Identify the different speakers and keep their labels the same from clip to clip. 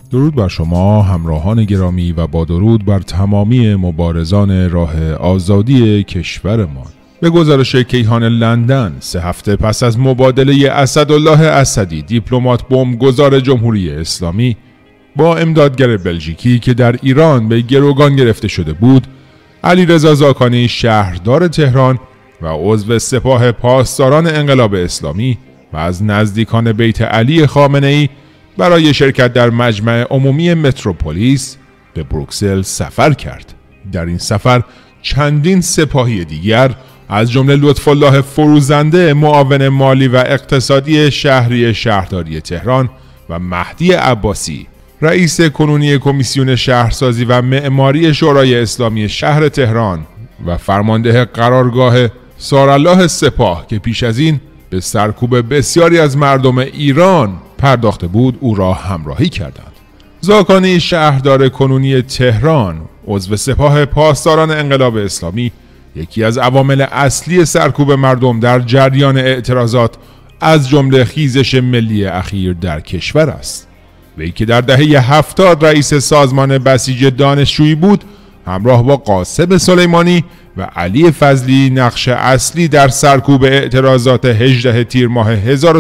Speaker 1: درود بر شما همراهان گرامی و با درود بر تمامی مبارزان راه آزادی کشورمان. به گزارش کیهان لندن 3 هفته پس از مبادله اسدالله اسدی دیپلمات بمبگذار جمهوری اسلامی با امدادگر بلژیکی که در ایران به گروگان گرفته شده بود، علیرضا زاکانی شهردار تهران و عضو سپاه پاسداران انقلاب اسلامی و از نزدیکان بیت علی خامنه‌ای برای شرکت در مجمع عمومی متروپولیس به بروکسل سفر کرد. در این سفر چندین سپاهی دیگر از جمله لطف‌الله فروزنده معاون مالی و اقتصادی شهری شهرداری تهران و مهدی عباسی رئیس کنونی کمیسیون شهرسازی و معماری شورای اسلامی شهر تهران و فرمانده قرارگاه سارالله سپاه که پیش از این به سرکوب بسیاری از مردم ایران پرداخته بود او را همراهی کردند. زاکانی شهردار کنونی تهران عضو سپاه پاسداران انقلاب اسلامی یکی از عوامل اصلی سرکوب مردم در جریان اعتراضات از جمله خیزش ملی اخیر در کشور است. وی که در دهه 70 رئیس سازمان بسیج دانشجویی بود، همراه با قاسم سلیمانی و علی فضلی نقش اصلی در سرکوب اعتراضات 18 تیر ماه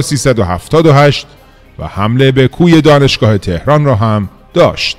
Speaker 1: 1378 و حمله به کوی دانشگاه تهران را هم داشت.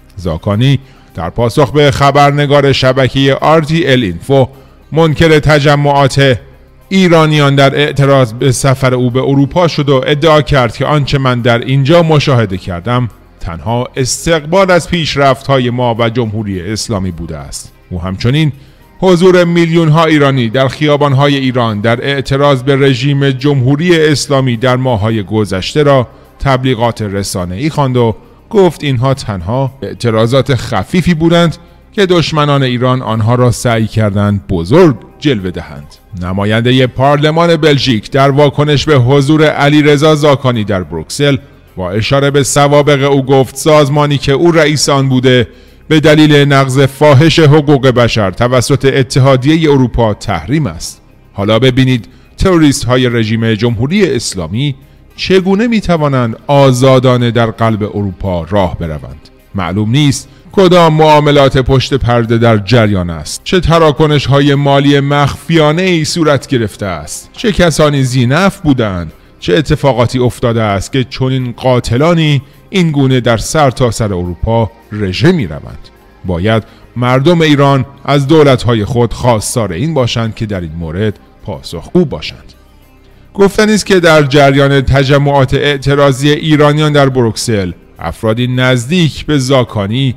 Speaker 1: زاکانی در پاسخ به خبرنگار شبکه RTL اینفو منکر تجمعات ایرانیان در اعتراض به سفر او به اروپا شد و ادعا کرد که آنچه من در اینجا مشاهده کردم تنها استقبال از پیشرفت‌های ما و جمهوری اسلامی بوده است. او همچنین حضور میلیون‌ها ایرانی در خیابان‌های ایران در اعتراض به رژیم جمهوری اسلامی در ماه‌های گذشته را تبلیغات رسانه‌ای خواند و گفت اینها تنها اعتراضات خفیفی بودند که دشمنان ایران آنها را سعی کردند بزرگ جلوه دهند. نماینده پارلمان بلژیک در واکنش به حضور علیرضا زاکانی در بروکسل با اشاره به سوابق او گفت سازمانی که او رئیس آن بوده به دلیل نقض فاحش حقوق بشر توسط اتحادیه اروپا تحریم است. حالا ببینید تروریست های رژیم جمهوری اسلامی چگونه می توانند آزادانه در قلب اروپا راه بروند. معلوم نیست کدام معاملات پشت پرده در جریان است، چه تراکنش های مالی مخفیانه ای صورت گرفته است، چه کسانی ذی‌نفع بودند، چه اتفاقاتی افتاده است که چنین قاتلانی این گونه در سرتاسر اروپا رژه می روند. باید مردم ایران از دولت‌های خود خواستار این باشند که در این مورد پاسخگو باشند. گفتنی است که در جریان تجمعات اعتراضی ایرانیان در بروکسل افرادی نزدیک به زاکانی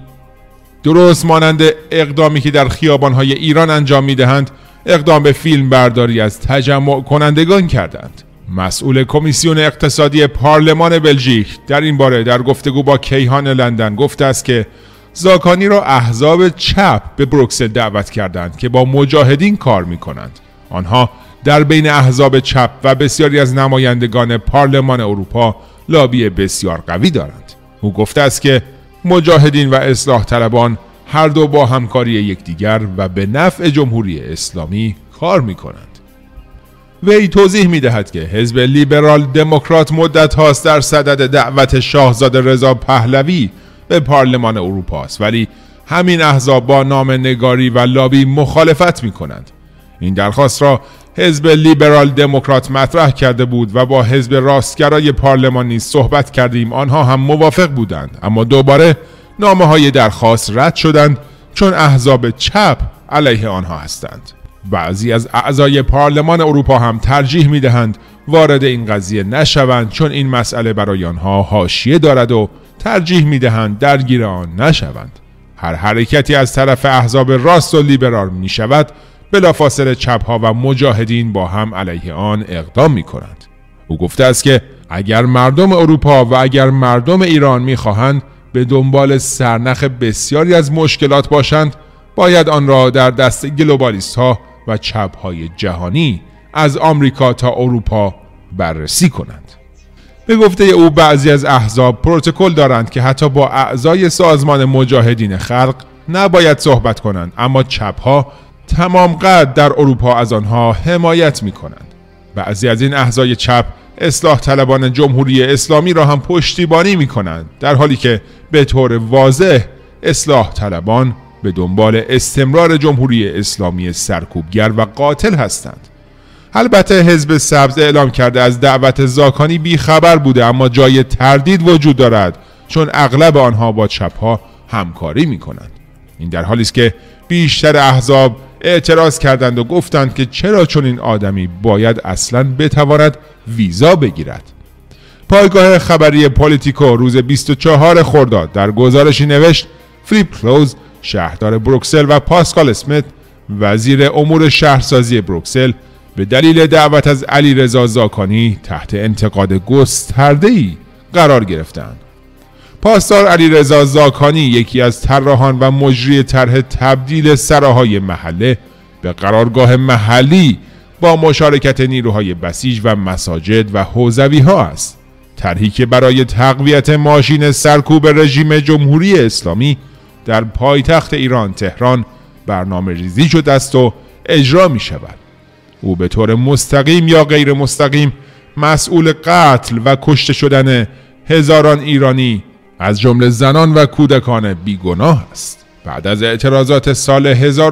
Speaker 1: درست مانند اقدامی که در خیابان‌های ایران انجام می‌دهند اقدام به فیلم برداری از تجمع کنندگان کردند. مسئول کمیسیون اقتصادی پارلمان بلژیک در این باره در گفتگو با کیهان لندن گفته است که زاکانی را احزاب چپ به بروکسل دعوت کردند که با مجاهدین کار می‌کنند. آنها در بین احزاب چپ و بسیاری از نمایندگان پارلمان اروپا لابی بسیار قوی دارند. او گفته است که مجاهدین و اصلاح طلبان هر دو با همکاری یکدیگر و به نفع جمهوری اسلامی کار می‌کنند. وی توضیح می‌دهد که حزب لیبرال دموکرات مدت هاست در صدد دعوت شاهزاده رضا پهلوی به پارلمان اروپا است، ولی همین احزاب با نامه‌نگاری و لابی مخالفت می‌کنند. این درخواست را حزب لیبرال دموکرات مطرح کرده بود و با حزب راستگرای پارلمان نیز صحبت کردیم، آنها هم موافق بودند، اما دوباره نامه‌های درخواست رد شدند چون احزاب چپ علیه آنها هستند. بعضی از اعضای پارلمان اروپا هم ترجیح می‌دهند وارد این قضیه نشوند چون این مسئله برای آنها حاشیه دارد و ترجیح می‌دهند درگیر آن نشوند. هر حرکتی از طرف احزاب راست و لیبرال می‌شود بلافاصله چپ‌ها و مجاهدین با هم علیه آن اقدام می‌کنند. او گفته است که اگر مردم اروپا و اگر مردم ایران می‌خواهند به دنبال سرنخ بسیاری از مشکلات باشند، باید آن را در دست گلوبالیست‌ها و چپ‌های جهانی از آمریکا تا اروپا بررسی کنند. به گفته او بعضی از احزاب پروتکل دارند که حتی با اعضای سازمان مجاهدین خلق نباید صحبت کنند، اما چپ‌ها تمام قد در اروپا از آنها حمایت می کنند. بعضی از این احزاب چپ اصلاح طلبان جمهوری اسلامی را هم پشتیبانی می کنند، در حالی که به طور واضح اصلاح طلبان به دنبال استمرار جمهوری اسلامی سرکوبگر و قاتل هستند. البته حزب سبز اعلام کرده از دعوت زاکانی بیخبر بوده، اما جای تردید وجود دارد چون اغلب آنها با چپ‌ها همکاری می کنند. این در حالی است که بیشتر احزاب اعتراض کردند و گفتند که چرا چنین آدمی باید اصلاً بتواند ویزا بگیرد. پایگاه خبری پولیتیکو روز 24 خرداد در گزارشی نوشت فلیپ کلوز شهردار بروکسل و پاسکال اسمیت وزیر امور شهرسازی بروکسل به دلیل دعوت از علیرضا زاکانی تحت انتقاد گسترده‌ای قرار گرفتند. پاسدار علیرضا زاکانی یکی از طراحان و مجری طرح تبدیل سراهای محله به قرارگاه محلی با مشارکت نیروهای بسیج و مساجد و حوزوی‌ها است. طرحی که برای تقویت ماشین سرکوب رژیم جمهوری اسلامی در پایتخت ایران تهران برنامه ریزی شده است و اجرا می شود. او به طور مستقیم یا غیر مستقیم مسئول قتل و کشته شدن هزاران ایرانی از جمله زنان و کودکان بیگناه است. بعد از اعتراضات سال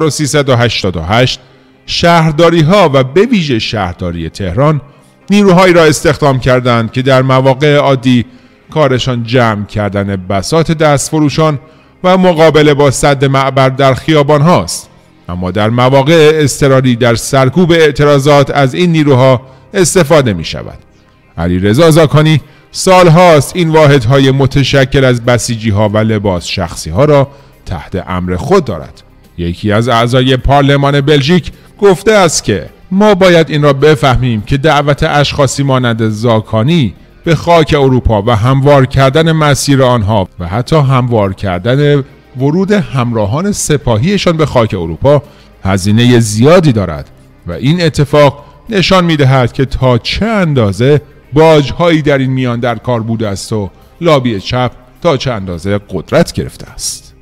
Speaker 1: 1388 شهرداری ها و به ویژه شهرداری تهران نیروهایی را استخدام کردند که در مواقع عادی کارشان جمع کردن بساط دستفروشان و مقابله با سد معبر در خیابان هاست، اما در مواقع اضطراری در سرکوب اعتراضات از این نیروها استفاده می شود. علیرضا زاکانی سالهاست این واحدهای متشکل از بسیجی ها و لباس شخصی ها را تحت امر خود دارد. یکی از اعضای پارلمان بلژیک گفته است که ما باید این را بفهمیم که دعوت اشخاصی مانند زاکانی به خاک اروپا و هموار کردن مسیر آنها و حتی هموار کردن ورود همراهان سپاهیشان به خاک اروپا هزینه زیادی دارد و این اتفاق نشان می‌دهد که تا چه اندازه باج‌هایی در این میان در کار بوده است و لابی چپ تا چه اندازه قدرت گرفته است.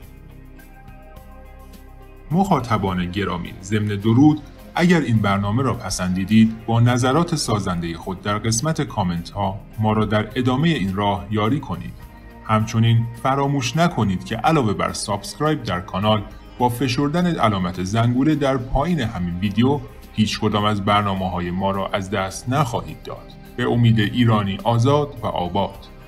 Speaker 1: مخاطبان گرامی، ضمن درود، اگر این برنامه را پسندیدید با نظرات سازنده خود در قسمت کامنت ها ما را در ادامه این راه یاری کنید. همچنین فراموش نکنید که علاوه بر سابسکرایب در کانال با فشردن علامت زنگوله در پایین همین ویدیو هیچ کدام از برنامه‌های ما را از دست نخواهید داد. به امید ایرانی آزاد و آباد.